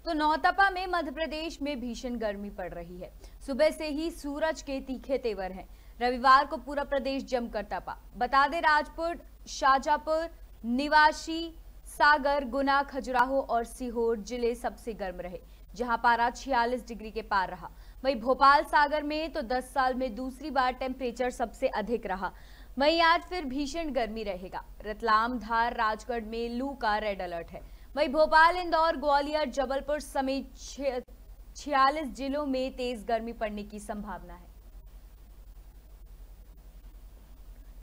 तो नौतपा में मध्य प्रदेश में भीषण गर्मी पड़ रही है। सुबह से ही सूरज के तीखे तेवर हैं। रविवार को पूरा प्रदेश जमकर तपा। बता दें, राजपुर, शाजापुर, निवासी, सागर, गुना, खजुराहो और सीहोर जिले सबसे गर्म रहे, जहां पारा 46 डिग्री के पार रहा। वहीं भोपाल, सागर में तो 10 साल में दूसरी बार टेम्परेचर सबसे अधिक रहा। वहीं आज फिर भीषण गर्मी रहेगा। रतलाम, धार, राजगढ़ में लू का रेड अलर्ट है। वहीं भोपाल, इंदौर, ग्वालियर, जबलपुर समेत 46 जिलों में तेज गर्मी पड़ने की संभावना है।